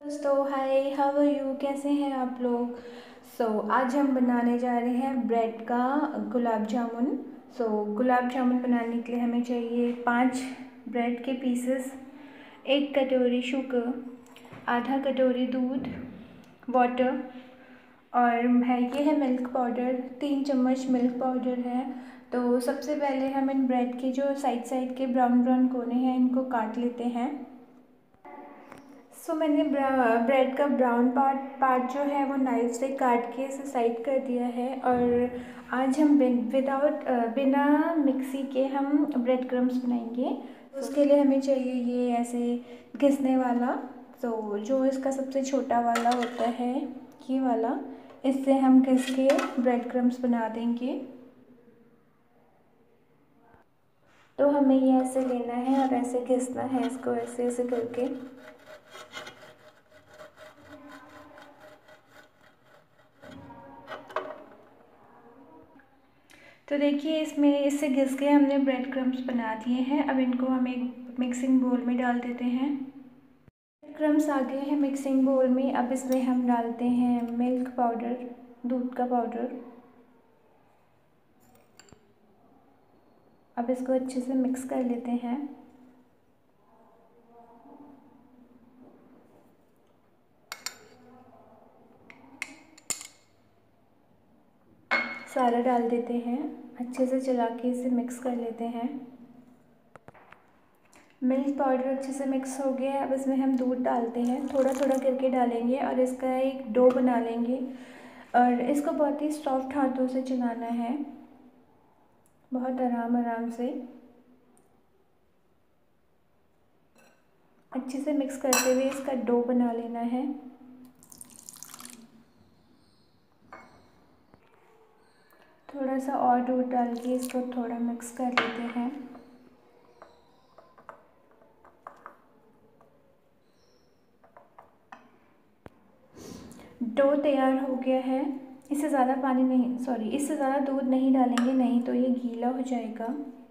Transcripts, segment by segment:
दोस्तों हाय, how are you? कैसे हैं आप लोग? आज हम बनाने जा रहे हैं ब्रेड का गुलाब जामुन। गुलाब जामुन बनाने के लिए हमें चाहिए 5 ब्रेड के पीसेस, 1 कटोरी शुगर, आधा कटोरी दूध, वाटर, और ये है मिल्क पाउडर, 3 चम्मच मिल्क पाउडर है। तो सबसे पहले हम इन ब्रेड के जो साइड साइड के ब्राउन ब्राउन कोने हैं इनको काट लेते हैं। मैंने ब्रेड का ब्राउन पार्ट जो है वो नाइफ से काट के इसे साइड कर दिया है। और आज हम बिना मिक्सी के हम ब्रेड क्रम्स बनाएंगे। उसके लिए हमें चाहिए ये ऐसे घिसने वाला। जो इसका सबसे छोटा वाला होता है, ये वाला, इससे हम घिस के ब्रेड क्रम्स बना देंगे। तो हमें ये ऐसे लेना है और ऐसे घिसना है इसको, ऐसे ऐसे करके। तो देखिए, इसमें इससे घिस के हमने ब्रेड क्रम्स बना दिए हैं। अब इनको हम एक मिक्सिंग बोल में डाल देते हैं। ब्रेड क्रम्स आ गए हैं मिक्सिंग बोल में। अब इसमें हम डालते हैं मिल्क पाउडर, दूध का पाउडर। अब इसको अच्छे से मिक्स कर लेते हैं। सारा डाल देते हैं, अच्छे से चला के इसे मिक्स कर लेते हैं। मिल्क पाउडर अच्छे से मिक्स हो गया है। अब इसमें हम दूध डालते हैं, थोड़ा थोड़ा करके डालेंगे और इसका एक डो बना लेंगे। और इसको बहुत ही सॉफ्ट हाथों से चलाना है, बहुत आराम आराम से। अच्छे से मिक्स करते हुए इसका डो बना लेना है। थोड़ा सा और दूध डाल के इसको थोड़ा मिक्स कर लेते हैं। डो तैयार हो गया है। इससे ज़्यादा पानी नहीं, सॉरी, इससे ज़्यादा दूध नहीं डालेंगे, नहीं तो ये गीला हो जाएगा।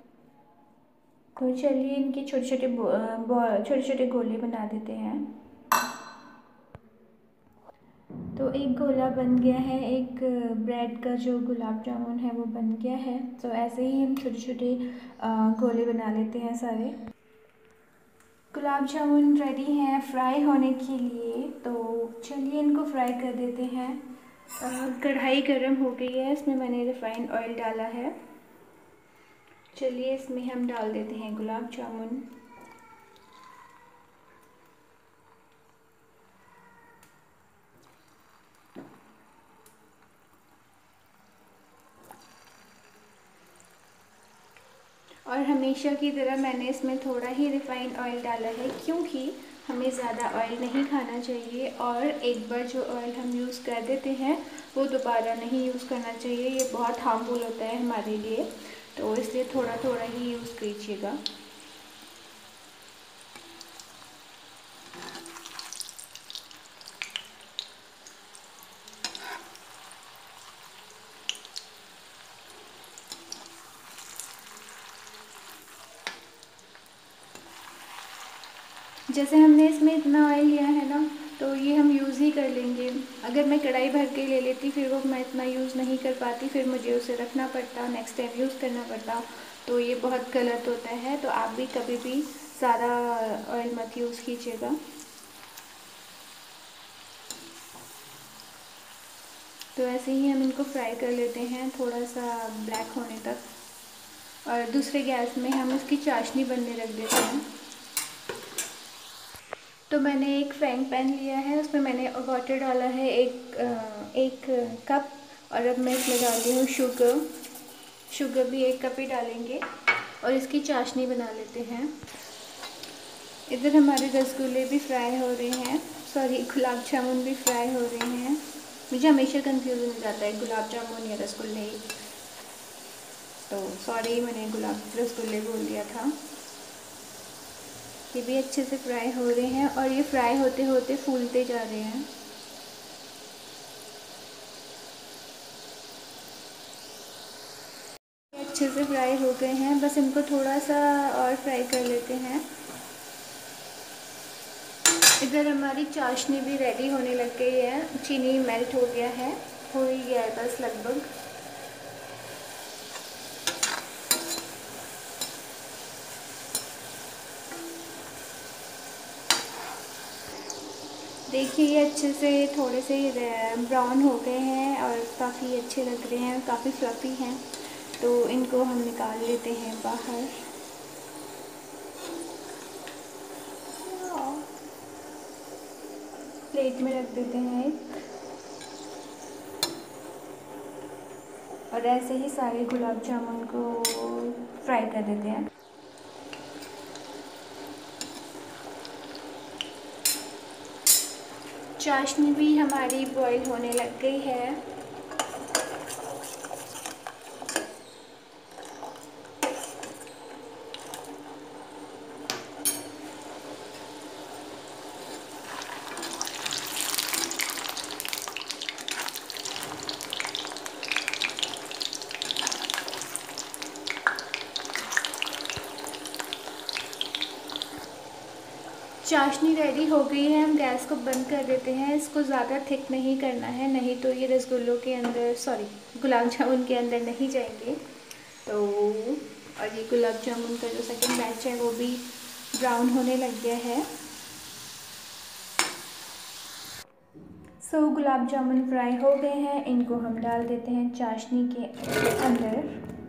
तो चलिए इनके छोटे छोटे गोले बना देते हैं। तो एक गोला बन गया है, एक ब्रेड का जो गुलाब जामुन है वो बन गया है। तो ऐसे ही हम छोटे छोटे गोले बना लेते हैं सारे। गुलाब जामुन रेडी हैं फ्राई होने के लिए। तो चलिए इनको फ्राई कर देते हैं। कढ़ाई गर्म हो गई है, इसमें मैंने रिफाइंड ऑयल डाला है। चलिए इसमें हम डाल देते हैं गुलाब जामुन। और हमेशा की तरह मैंने इसमें थोड़ा ही रिफाइंड ऑयल डाला है, क्योंकि हमें ज़्यादा ऑयल नहीं खाना चाहिए। और एक बार जो ऑयल हम यूज़ कर देते हैं वो दोबारा नहीं यूज़ करना चाहिए, ये बहुत हार्मफुल होता है हमारे लिए। तो इसलिए थोड़ा थोड़ा ही यूज़ कीजिएगा। जैसे हमने इसमें इतना ऑयल लिया है ना, तो ये हम यूज़ ही कर लेंगे। अगर मैं कढ़ाई भर के ले लेती फिर वो मैं इतना यूज़ नहीं कर पाती, फिर मुझे उसे रखना पड़ता, नेक्स्ट टाइम यूज़ करना पड़ता। तो ये बहुत गलत होता है। तो आप भी कभी भी ज़्यादा ऑयल मत यूज़ कीजिएगा। तो ऐसे ही हम इनको फ्राई कर लेते हैं थोड़ा सा ब्लैक होने तक। और दूसरे गैस में हम इसकी चाशनी बनने रख देते हैं। तो मैंने एक फ्राइंग पैन लिया है, उसमें मैंने वाटर डाला है एक कप। और अब मैं इसमें डाल रही हूँ शुगर भी 1 कप ही डालेंगे। और इसकी चाशनी बना लेते हैं। इधर हमारे रसगुल्ले भी फ्राई हो रहे हैं, सॉरी, गुलाब जामुन भी फ्राई हो रहे हैं। मुझे हमेशा कंफ्यूजन हो जाता है गुलाब जामुन या रसगुल्ले, तो सॉरी मैंने रसगुल्ले बोल दिया था। ये भी अच्छे से फ्राई हो रहे हैं और ये फ्राई होते होते फूलते जा रहे हैं। ये अच्छे से फ्राई हो गए हैं, बस इनको थोड़ा सा और फ्राई कर लेते हैं। इधर हमारी चाशनी भी रेडी होने लग गई है, चीनी मेल्ट हो गया है, हो ही गया है बस लगभग। देखिए ये अच्छे से थोड़े से ब्राउन हो गए हैं और काफ़ी अच्छे लग रहे हैं, काफ़ी फ्लफ़ी हैं। तो इनको हम निकाल लेते हैं बाहर। प्लेट में रख देते हैं एक, और ऐसे ही सारे गुलाब जामुन को फ्राई कर देते हैं। चाशनी भी हमारी बॉईल होने लग गई है। चाशनी रेडी हो गई है, हम गैस को बंद कर देते हैं। इसको ज़्यादा थिक नहीं करना है, नहीं तो ये रसगुल्लों के अंदर, सॉरी गुलाब जामुन के अंदर नहीं जाएंगे। तो और ये गुलाब जामुन का जो सेकंड बैच है वो भी ब्राउन होने लग गया है। गुलाब जामुन फ्राई हो गए हैं, इनको हम डाल देते हैं चाशनी के अंदर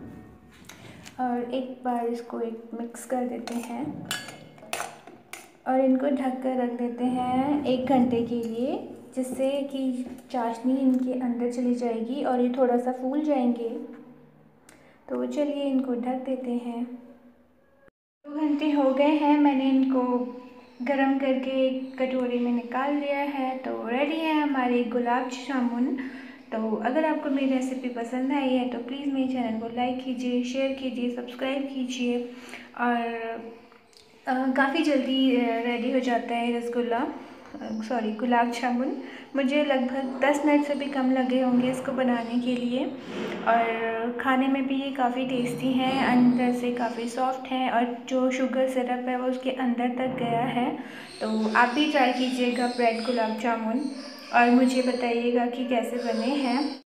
और एक बार इसको एक मिक्स कर देते हैं और इनको ढक कर रख देते हैं 1 घंटे के लिए, जिससे कि चाशनी इनके अंदर चली जाएगी और ये थोड़ा सा फूल जाएंगे। तो चलिए इनको ढक देते हैं। 2 घंटे हो गए हैं, मैंने इनको गरम करके एक कटोरी में निकाल लिया है। तो रेडी है हमारे गुलाब जामुन। तो अगर आपको मेरी रेसिपी पसंद आई है तो प्लीज़ मेरे चैनल को लाइक कीजिए, शेयर कीजिए, सब्सक्राइब कीजिए। और काफ़ी जल्दी रेडी हो जाता है रसगुल्ला, सॉरी गुलाब जामुन। मुझे लगभग 10 मिनट से भी कम लगे होंगे इसको बनाने के लिए। और खाने में भी ये काफ़ी टेस्टी हैं, अंदर से काफ़ी सॉफ्ट हैं और जो शुगर सिरप है वो उसके अंदर तक गया है। तो आप भी ट्राई कीजिएगा ब्रेड गुलाब जामुन और मुझे बताइएगा कि कैसे बने हैं।